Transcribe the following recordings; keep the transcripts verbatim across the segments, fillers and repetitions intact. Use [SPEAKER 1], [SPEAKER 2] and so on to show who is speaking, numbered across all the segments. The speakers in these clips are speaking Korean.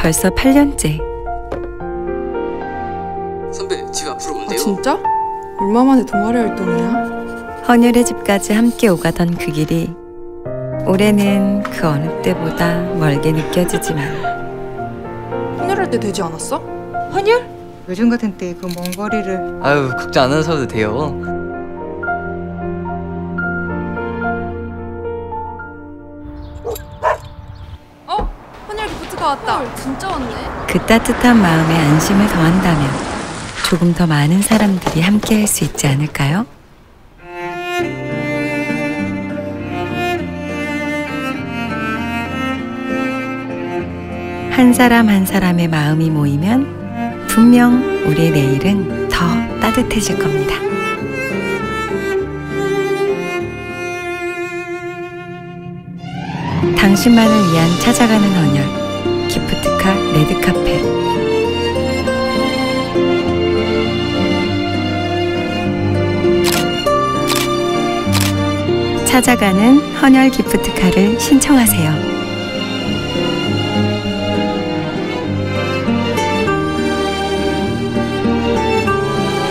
[SPEAKER 1] 벌써 팔 년째.
[SPEAKER 2] 선배 집 앞으로
[SPEAKER 3] 아
[SPEAKER 2] 온대요.
[SPEAKER 3] 진짜? 얼마 만에 동아리 활동이야?
[SPEAKER 1] 헌혈의 집까지 함께 오가던 그 길이 올해는 그 어느 때보다 멀게 느껴지지만
[SPEAKER 3] 헌혈할 때 되지 않았어?
[SPEAKER 4] 헌혈? 요즘 같은 때 그 먼 거리를.
[SPEAKER 2] 아유 걱정 안 하셔도 돼요.
[SPEAKER 3] 어? 헌혈 기프트가 왔다. 헐, 진짜 왔네.
[SPEAKER 1] 그 따뜻한 마음에 안심을 더한다면 조금 더 많은 사람들이 함께 할 수 있지 않을까요? 한 사람 한 사람의 마음이 모이면 분명 우리의 내일은 더 따뜻해질 겁니다. 당신만을 위한 찾아가는 헌혈 기프트카 레드카펫. 찾아가는 헌혈 기프트카를 신청하세요.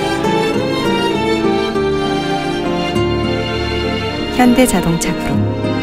[SPEAKER 1] 현대자동차 그룹